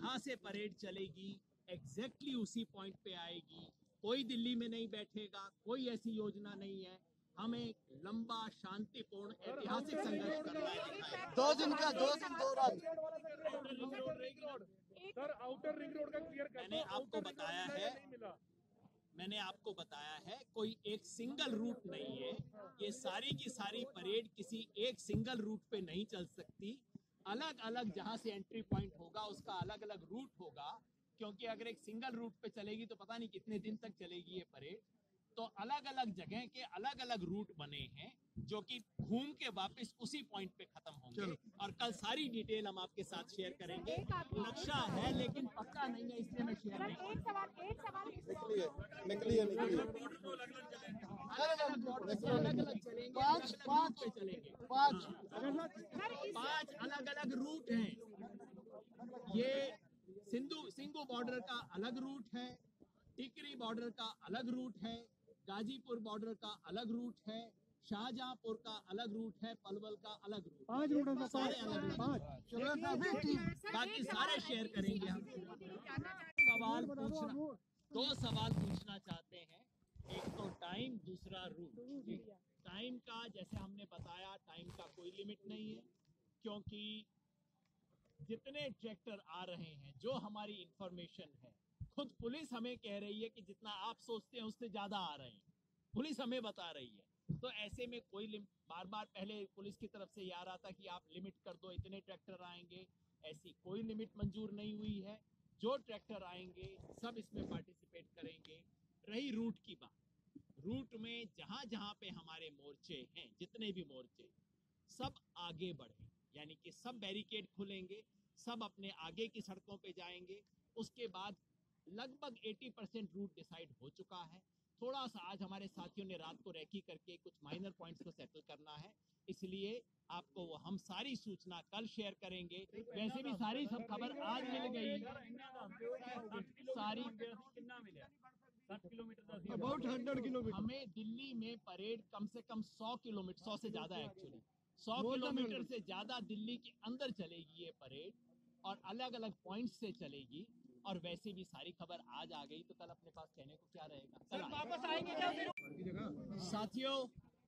जहां से परेड चलेगी एग्जैक्टली उसी पॉइंट पे आएगी। कोई दिल्ली में नहीं बैठेगा, कोई ऐसी योजना नहीं है। हमें लंबा शांतिपूर्ण ऐतिहासिक संघर्ष करना है। 2 दिन 2 रात। सर आउटर रिंग रोड का क्लियर कर मैंने आपको बताया है, मैंने आपको बताया है कोई एक सिंगल रूट नहीं है। ये सारी की सारी परेड किसी एक सिंगल रूट पे नहीं चल सकती। अलग अलग जहां से एंट्री पॉइंट होगा उसका अलग अलग रूट होगा, क्योंकि अगर एक सिंगल रूट पे चलेगी तो पता नहीं कितने दिन तक चलेगी ये परेड। तो अलग अलग जगह के अलग अलग रूट बने हैं जो कि घूम के वापस उसी पॉइंट पे खत्म होंगे। और कल सारी डिटेल हम आपके साथ शेयर करेंगे। नक्शा है लेकिन पक्का नहीं है, इसलिए मैं शेयर नहीं करूंगा। निकली है अलग अलग चलेंगे, पांच अलग अलग रूट हैं। ये सिंधु बॉर्डर का अलग रूट है, टिकरी बॉर्डर का अलग रूट है, गाजीपुर बॉर्डर का अलग रूट है, शाहजहांपुर का अलग रूट है, पलवल का अलग रूट। 5 रूट है, सारे अलग बाकी सारे शेयर करेंगे हम। दो सवाल पूछना चाहते हैं, एक तो टाइम, दूसरा रूट। टाइम का जैसे हमने बताया, टाइम का कोई लिमिट नहीं है, क्योंकि जितने ट्रैक्टर आ रहे हैं, जो हमारी इंफॉर्मेशन है, खुद पुलिस हमें कह रही है कि जितना आप सोचते हैं उससे ज्यादा आ रहे हैं, पुलिस हमें बता रही है। तो ऐसे में कोई बार बार पहले पुलिस की तरफ से ये आ रहा था कि आप लिमिट कर दो, इतने ट्रैक्टर आएंगे, ऐसी कोई लिमिट मंजूर नहीं हुई है। जो ट्रैक्टर आएंगे सब इसमें पार्टिसिपेट करेंगे। रही रूट की बात, रूट में जहां जहां पे हमारे मोर्चे हैं, जितने भी मोर्चे, सब आगे बढ़े, यानी कि सब बैरिकेड खुलेंगे, सब अपने आगे की सड़कों पे जाएंगे। उसके बाद लगभग 80% रूट डिसाइड हो चुका है। थोड़ा सा आज हमारे साथियों ने रात को रेकी करके कुछ माइनर पॉइंट्स को सेटल करना है, इसलिए आपको वो हम सारी सूचना कल शेयर करेंगे। वैसे भी सारी सब खबर आज मिल गई, सारी कितना मिला 60 किलोमीटर, अबाउट 100 किलोमीटर। हमें दिल्ली में परेड कम से कम 100 किलोमीटर, 100 से ज्यादा एक्चुअली 100 किलोमीटर से ज्यादा दिल्ली के अंदर चलेगी ये परेड, और अलग अलग पॉइंट से चलेगी। और वैसे भी सारी खबर आज आ गई तो कल अपने पास कहने को क्या रहेगा। कल वापस आएंगे क्या फिर? साथियों,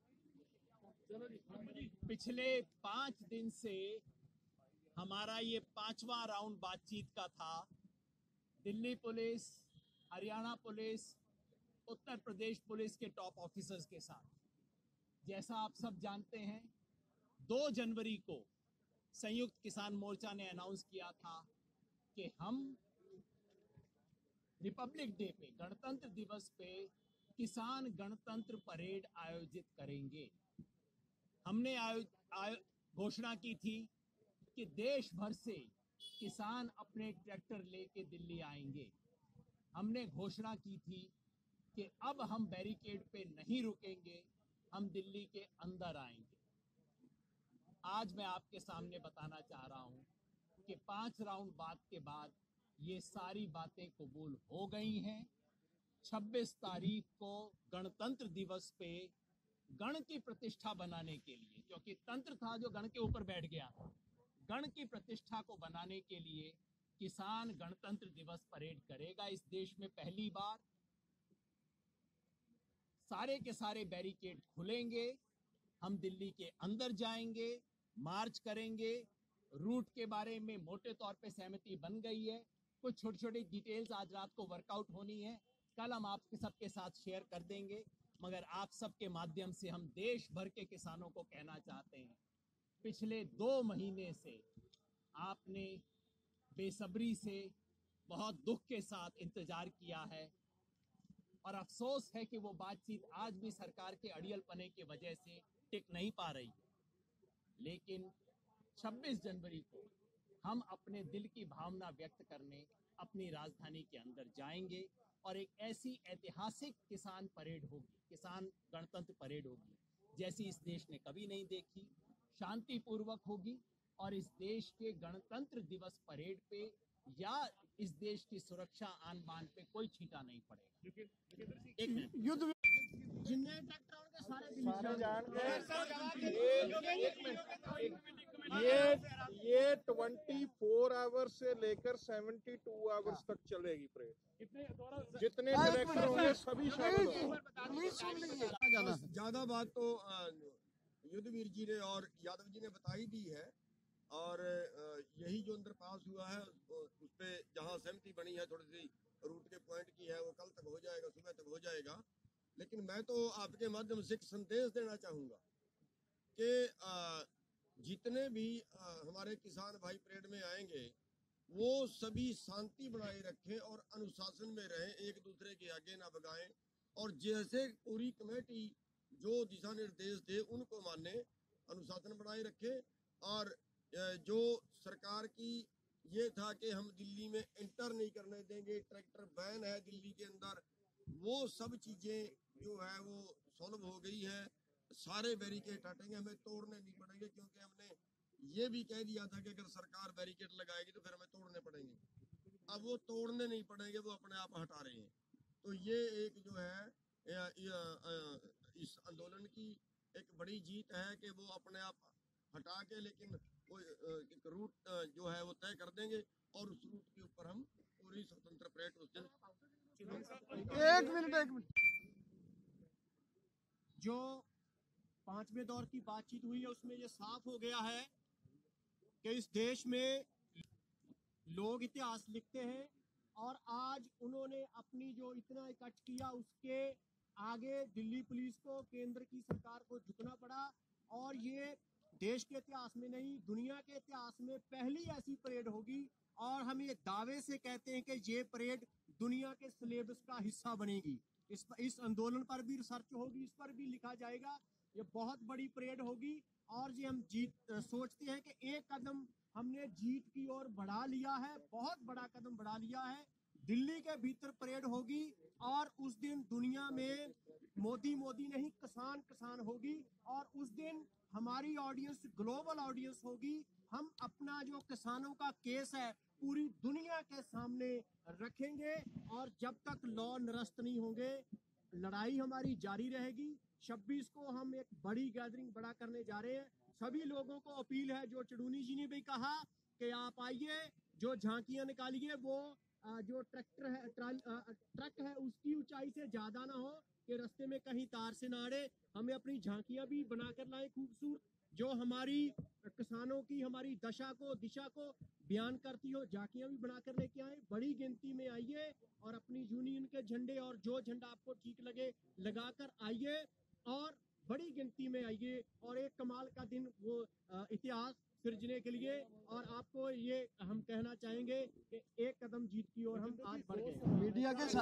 पिछले 5 दिन से हमारा ये 5वां राउंड बातचीत का था। Delhi police, Haryana police, Uttar Pradesh police के टॉप ऑफिसर्स के साथ। जैसा आप सब जानते हैं, 2 जनवरी को संयुक्त किसान मोर्चा ने अनाउंस किया था कि हम रिपब्लिक डे पे, गणतंत्र दिवस पे किसान गणतंत्र परेड आयोजित करेंगे। हमने घोषणा की थी कि देश भर से किसान अपने ट्रैक्टर लेके दिल्ली आएंगे। हमने घोषणा की थी कि अब हम बैरिकेड पे नहीं रुकेंगे, हम दिल्ली के अंदर आएंगे। आज मैं आपके सामने बताना चाह रहा हूं कि 5 राउंड बात के बाद ये सारी बातें कबूल हो गई हैं। 26 तारीख को गणतंत्र दिवस पे गण की प्रतिष्ठा बनाने के लिए, क्योंकि तंत्र था जो गण के ऊपर बैठ गया, गण की प्रतिष्ठा को बनाने के लिए किसान गणतंत्र दिवस परेड करेगा इस देश में पहली बार। सारे के सारे बैरिकेड खुलेंगे, हम दिल्ली के अंदर जाएंगे, मार्च करेंगे। रूट के बारे में मोटे तौर पे सहमति बन गई है, कुछ छोटी छोटी डिटेल्स आज रात को वर्कआउट होनी है, कल हम आपके सबके साथ शेयर कर देंगे। मगर आप सबके माध्यम से हम देश भर के किसानों को कहना चाहते हैं, पिछले 2 महीने से आपने बेसब्री से, बहुत दुख के साथ इंतजार किया है, और अफसोस है कि वो बातचीत आज भी सरकार के अड़ियलपने की वजह से टिक नहीं पा रही है। लेकिन 26 जनवरी को हम अपने दिल की भावना व्यक्त करने अपनी राजधानी के अंदर जाएंगे, और एक ऐसी ऐतिहासिक किसान परेड होगी, किसान गणतंत्र परेड होगी, जैसी इस देश ने कभी नहीं देखी। शांतिपूर्वक होगी, और इस देश के गणतंत्र दिवस परेड पे या इस देश की सुरक्षा आन बान पे कोई छींटा नहीं पड़ेगा। एक मिनट, युद्ध जितने ट्रैक्टर होंगे सारे जान ये 24 आवर्स से लेकर 72 आवर्स तक चलेगी परेड। कितने जितने कलेक्टर होंगे सभी शामिल होंगे। ज्यादा बात तो युद्धवीर जी ने और यादव जी ने बताई दी है, और यही जो अंदर पास हुआ है उस पे जहां सहमति बनी है, थोड़ी सी रूट के पॉइंट की है, वो कल तक हो जाएगा, सुबह तक हो जाएगा। लेकिन मैं तो आपके माध्यम से एक संदेश देना चाहूंगा कि जितने भी हमारे किसान भाई परेड में आएंगे वो सभी शांति बनाए रखें और अनुशासन में रहें, एक दूसरे के आगे ना भगाएं, और जैसे पूरी कमेटी जो दिशा निर्देश दे उनको माने, अनुशासन बनाए रखें। और जो सरकार की ये था कि हम दिल्ली में एंटर नहीं करने देंगे, ट्रैक्टर बैन है दिल्ली के अंदर, वो सब चीजें जो है वो सॉल्व हो गई है। सारे बैरिकेड हटेंगे, हमें तोड़ने नहीं पड़ेंगे, क्योंकि हमने ये भी कह दिया था कि अगर सरकार बैरिकेड लगाएगी तो फिर हमें तोड़ने पड़ेंगे। अब वो तोड़ने नहीं पड़ेंगे, वो अपने आप हटा रहे हैं। तो ये एक जो है इस आंदोलन की एक बड़ी जीत है कि वो अपने आप हटा के, लेकिन वो एक रूट जो है वो तय कर देंगे, और उस रूट के ऊपर हम पूरी स्वतंत्र परेड उस दिन। एक मिनट जो पांचवें दौर की बातचीत हुई है उसमें ये साफ हो गया है कि इस देश में लोग इतिहास लिखते हैं, और आज उन्होंने अपनी जो इतना इकट्ठ किया उसके आगे दिल्ली पुलिस को, केंद्र की सरकार को झुकना पड़ा। और ये देश के इतिहास में नहीं, दुनिया के इतिहास में पहली ऐसी परेड होगी, और हम ये दावे से कहते हैं कि ये परेड दुनिया के सिलेबस का हिस्सा बनेगी। इस आंदोलन पर भी रिसर्च होगी, इस पर भी लिखा जाएगा। ये बहुत बड़ी परेड होगी, और ये हम सोचते हैं कि एक कदम हमने जीत की ओर बढ़ा लिया है, बहुत बड़ा कदम बढ़ा लिया है। दिल्ली के भीतर परेड होगी, और उस दिन दुनिया में मोदी मोदी नहीं, किसान किसान होगी, और उस दिन हमारी ऑडियंस ग्लोबल ऑडियंस होगी। हम अपना जो किसानों का केस है पूरी दुनिया के सामने रखेंगे, और जब तक लॉ निरस्त नहीं होंगे लड़ाई हमारी जारी रहेगी। 26 को हम एक बड़ी गैदरिंग बड़ा करने जा रहे हैं। सभी लोगों को अपील है, जो चुड़ूनी जी ने भी कहा कि आप आइए, जो झांकियां निकालिए, वो जो ट्रक है उसकी ऊंचाई से ज्यादा ना हो कि रास्ते में कहीं तार से ना अड़े। हमें अपनी झांकियां भी बनाकर लाएं खूबसूरत, जो हमारी किसानों की हमारी दशा को दिशा को बयान करती हो, झांकियां भी बनाकर लेके आए। बड़ी गिनती में आइए और अपनी यूनियन के झंडे और जो झंडा आपको ठीक लगे लगाकर आइए, और बड़ी गिनती में आइए, और एक कमाल का दिन वो इतिहास सिरजने के लिए। और आपको ये हम कहना चाहेंगे कि एक कदम जीत की ओर हम आज बढ़ गए। मीडिया के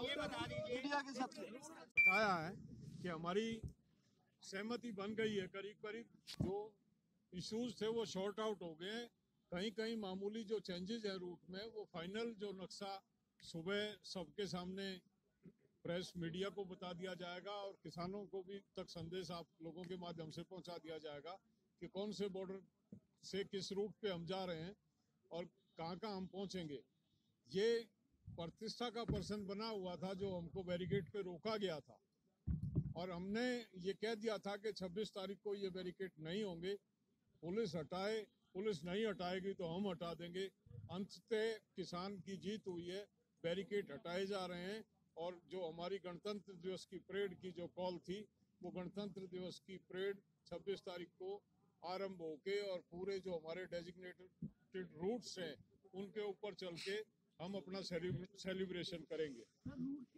साथी बताया है कि हमारी सहमति बन गई है, करीब करीब जो इश्यूज थे वो शॉर्ट आउट हो गए हैं। कहीं कहीं मामूली जो चेंजेस है रूट में, वो फाइनल जो नक्शा सुबह सबके सामने प्रेस मीडिया को बता दिया जाएगा, और किसानों को भी तक संदेश आप लोगों के माध्यम से पहुंचा दिया जाएगा कि कौन से बॉर्डर से किस रूट पे हम जा रहे हैं और कहाँ कहाँ हम पहुंचेंगे। ये प्रतिष्ठा का पर्सन बना हुआ था जो हमको बैरिकेड पे रोका गया था, और हमने ये कह दिया था कि 26 तारीख को ये बैरिकेड नहीं होंगे, पुलिस हटाए, पुलिस नहीं हटाएगी तो हम हटा देंगे। अंततः किसान की जीत हुई है, बैरिकेड हटाए जा रहे हैं, और जो हमारी गणतंत्र दिवस की परेड की जो कॉल थी, वो गणतंत्र दिवस की परेड 26 तारीख को आरंभ होके, और पूरे जो हमारे डेजिग्नेटेड रूट्स हैं उनके ऊपर चल के हम अपना सेलिब्रेशन करेंगे।